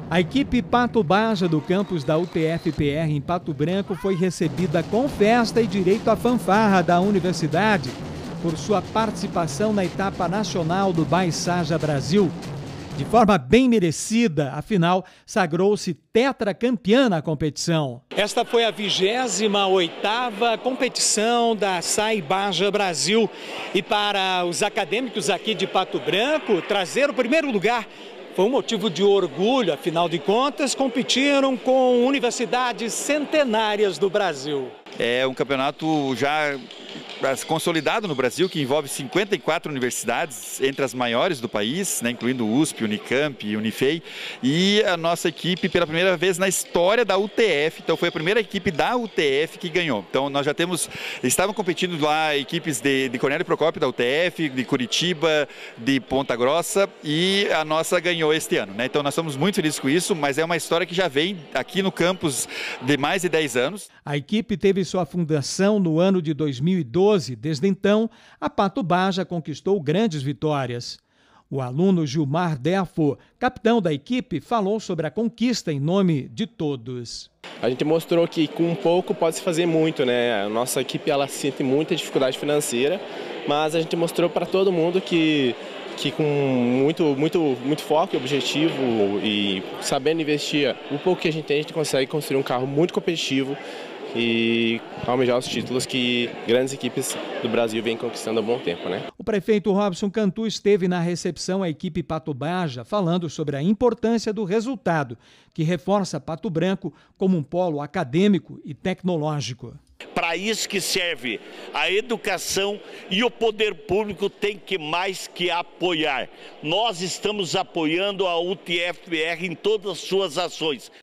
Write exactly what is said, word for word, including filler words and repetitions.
A equipe Pato Baja do campus da U T F P R em Pato Branco foi recebida com festa e direito à fanfarra da universidade por sua participação na etapa nacional do Baisaja Brasil. De forma bem merecida, afinal, sagrou-se tetracampeã na competição. Esta foi a vigésima oitava competição da SAI Baja Brasil. E para os acadêmicos aqui de Pato Branco, trazer o primeiro lugar foi um motivo de orgulho. Afinal de contas, competiram com universidades centenárias do Brasil. É um campeonato já consolidado no Brasil, que envolve cinquenta e quatro universidades, entre as maiores do país, né, incluindo U S P, Unicamp, Unifei, e a nossa equipe pela primeira vez na história da U T F, então foi a primeira equipe da U T F que ganhou. Então nós já temos, estavam competindo lá equipes de, de Cornélio Procópio da U T F, de Curitiba, de Ponta Grossa, e a nossa ganhou este ano, né? Então nós estamos muito felizes com isso, mas é uma história que já vem aqui no campus de mais de dez anos. A equipe teve sua fundação no ano de dois mil e doze. Desde então, a Pato Baja conquistou grandes vitórias. O aluno Gilmar Defo, capitão da equipe, falou sobre a conquista em nome de todos. A gente mostrou que com pouco pode se fazer muito, né? A nossa equipe ela sente muita dificuldade financeira, mas a gente mostrou para todo mundo que que com muito, muito, muito foco e objetivo e sabendo investir o pouco que a gente tem, a gente consegue construir um carro muito competitivo e almejar os títulos que grandes equipes do Brasil vêm conquistando há bom tempo, né? O prefeito Robson Cantu esteve na recepção à equipe Pato Baja, falando sobre a importância do resultado, que reforça Pato Branco como um polo acadêmico e tecnológico. Para isso que serve a educação, e o poder público tem que mais que apoiar. Nós estamos apoiando a U T F P R em todas as suas ações.